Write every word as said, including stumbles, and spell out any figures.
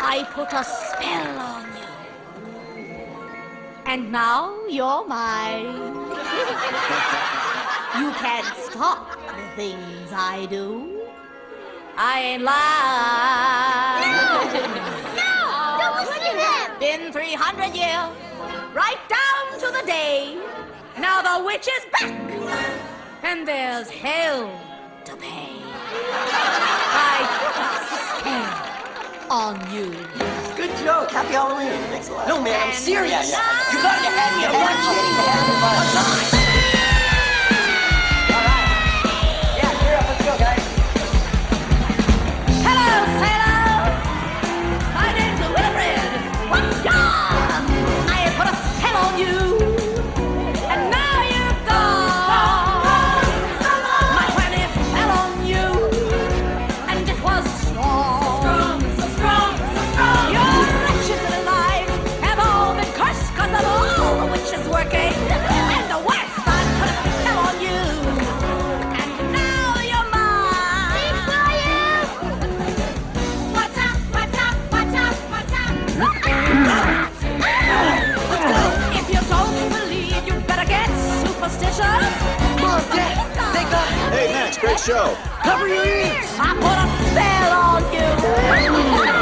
I put a spell on you. And now you're mine. You can't stop the things I do. I ain't lying. No! Don't listen to him! Been three hundred years, right down to the day. Now the witch is back, and there's hell to pay. I put a spell on you. Good joke. Happy Halloween. Thanks a lot. No, man, I'm serious. Yeah, yeah. You got your head in your lunch. All right. Yeah, cheer up. Let's go, guys. Hello, sailor. My name's Wilfred. What's yours? I put a spell on you, and now you're gone. My planet fell on you, and it was strong. So strong, so strong. Your wretched little lives have all been cursed because of all the witches working. And the worst, I put a spell on you, and now you're mine. What's up? What's up? What's up? What's up? If you don't believe, you better get superstitious. Mom, Dad, thank God. Hey, Max, great show. Cover your ears. I put a spell on you.